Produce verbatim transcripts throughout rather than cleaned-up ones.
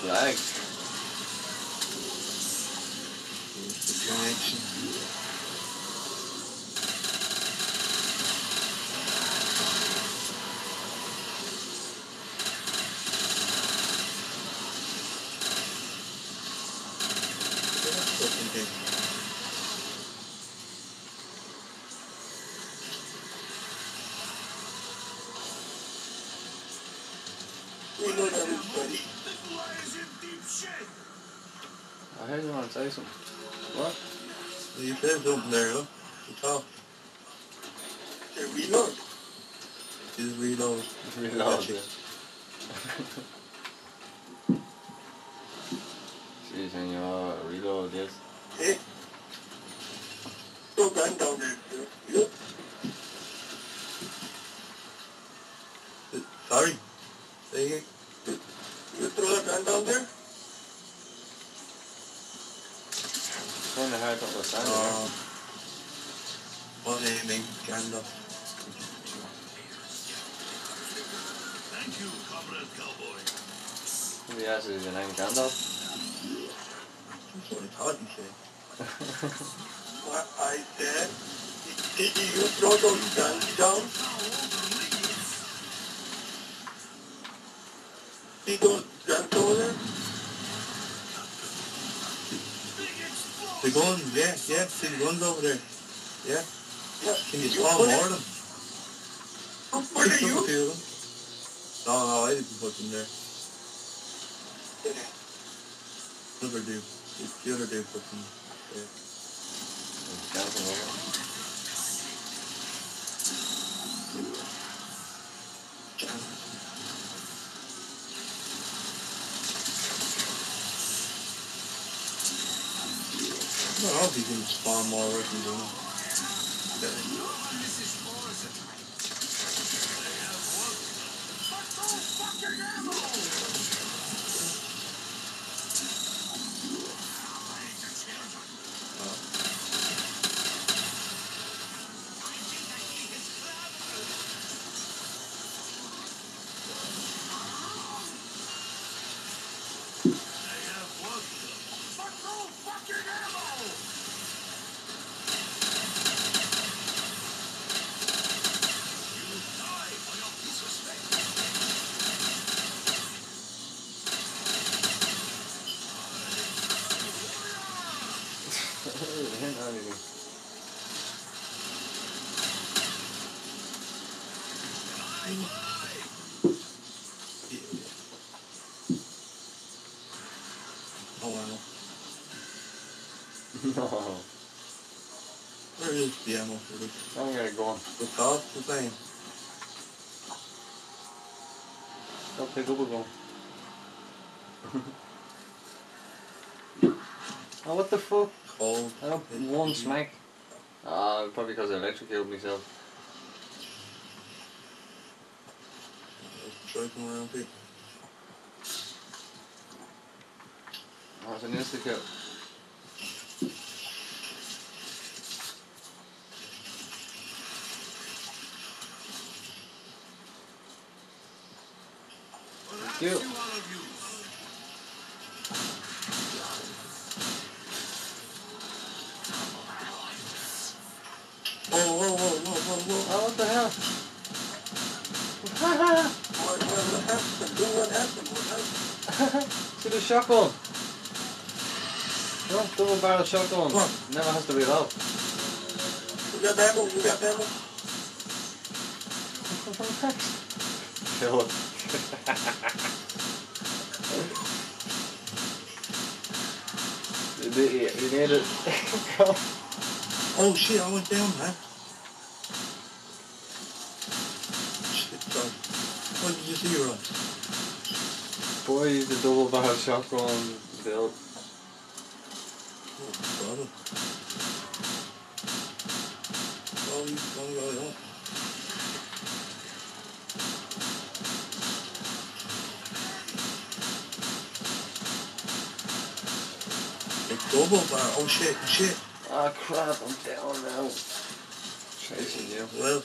lag. The connection. Fucking thing. Reload everybody. I heard you want to say something. What? You said something there, look. You talk. Say reload. Just reload. Reload Gotcha. it. Sí, señor. Reload, yes. Hey. Throw gun down there. You. Sorry. Say again. You throw the gun down there? Kind of hard to understand. Uh, what name is Gandalf? Thank you, Comrade Cowboy. Who the ass is your name, Gandalf? That's what I thought you said. What I said. Did you throw those guns down? See those guns over there? The guns, yeah, yeah, see the guns over there. Yeah. Yeah. Can you You spawn put more it- of them? Who put it, Pick up a you? few of them. No, no, I didn't put them there. Another dude. The other dude put them there. Dancing over. I don't know if you can spawn more weapons or not. Okay. Hint or anything. Oh wow. No. Where is the ammo for this? I'm gonna go on. The cost the same. Go pick up a gun. Oh, what the fuck? Cold. I got one smack. Ah, probably because I electrocuted myself. Striking around people. Oh, it's an insta-kill. Thank you. Whoa, whoa, whoa, whoa, whoa, whoa. Oh, what the hell? What, what happened? What happened? What happened? See the shotgun. No, double barrel shotgun. What? Never has to reload. We got ammo. We got ammo. Kill it. You need you need it. Oh shit, I went down, man. Shit, sorry. What did you see, Ross? Boy, the double barrel shotgun build. Oh, brother. Oh, you don't go on. It's double bar. Oh shit, shit. Ah crap, I'm down now. Chasing you. Well.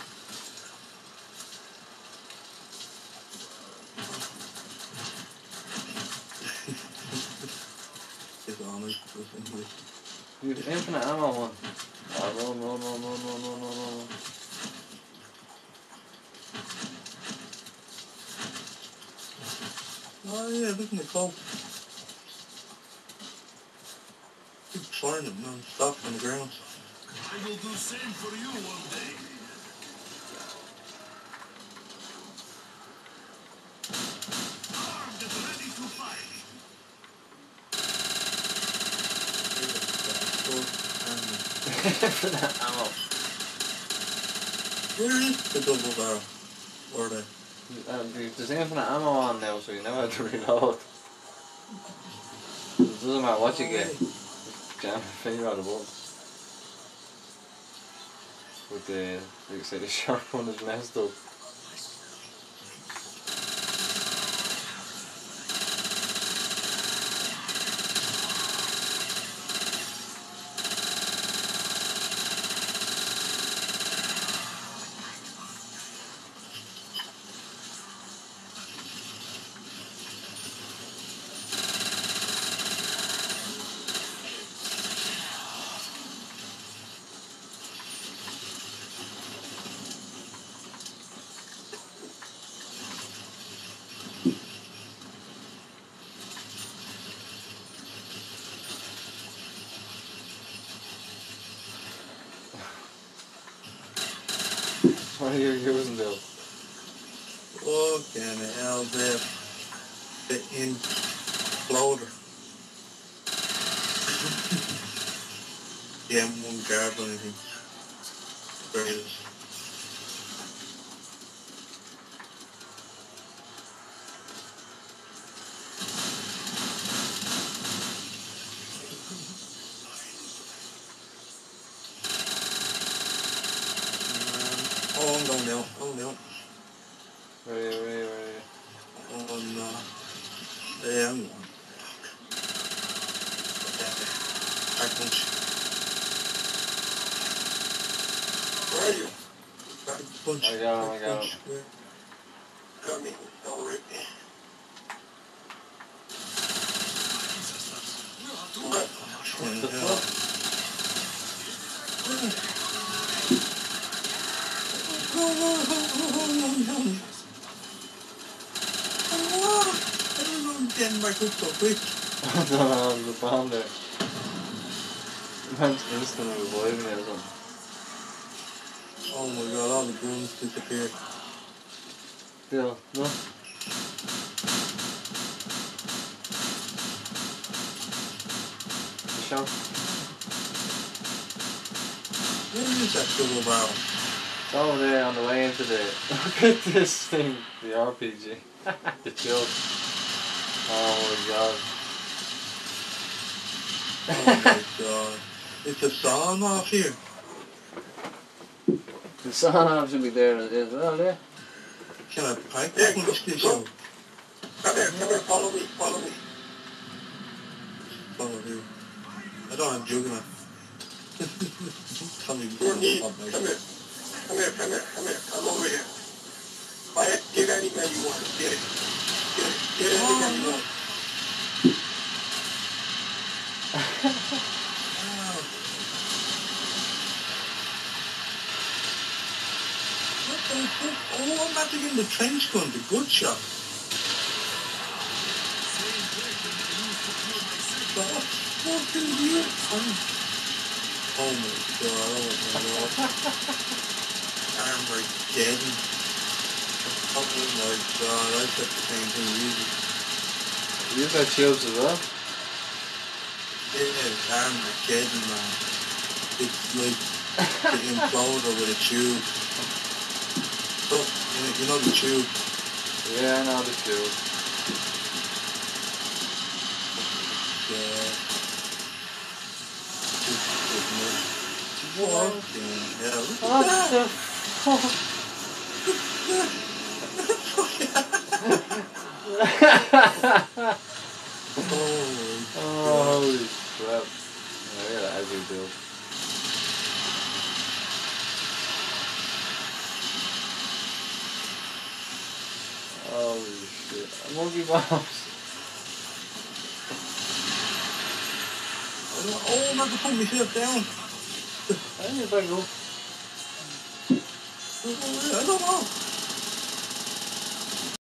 like. You have infinite ammo, man. Oh, no, no, no, no, no, no, no, no. Oh yeah, look at the coke. Keep flying it non-stop on the ground. I will do same for you one day. Armed and ready to fight. Infinite ammo. Where is the double barrel? Or the... Uh, there's infinite ammo on now, so you never have to reload. It doesn't matter what you get. Just jam your finger out of the button. But the, like you say, the shotgun is messed up. What are you using, Bill? Fucking hell, the, the imploder. The M one guard or anything. Greatest. Oh, I'm going down. I'm going down. Ready, ready, ready. Oh, no. Yeah, I'm going. Hard punch. Where are you? Hard punch. I got him, I Hard got punch. Where? Coming. Don't rip me. What? Fucking The hell. fuck? Oh, oh, oh, oh, oh, oh. Oh, I don't know, I'm getting back up so quick. I don't know, there's a bomb there. Man's instantly reviving it or something. Oh my god, all the guns disappeared. Bill, no? The shot? Where is that double barrel? It's over there on the way into the... Look at this thing, the R P G. The joke. Oh my god. Oh my god. It's a sawn off here. The sawn should be there as well, yeah? Can I pipe Yeah, punch this go. out? Come here, come here, follow me, follow me. Follow you. I don't have juggernaut. Tell me Your knee, what come here. Come here, come here, come here, come over here. Buy it, get any man you want, get it. Get it, get any man you want. What the fuck? Oh, I'm about to get in the trench gun, the good shot. What fucking you? Oh my god, oh my god. Armageddon. Oh my god, I said the same thing you You've got shields as well? It is Armageddon, man. It's like the imploder with a tube. So, you know, you know the tube? Yeah, I know the shield. Yeah. Fucking hell. What the fuck? Oh, Holy crap. Oh, yeah, as you do. Holy shit. Monkey bombs. I Oh, not to put myself down. I didn't know if I go. I don't know.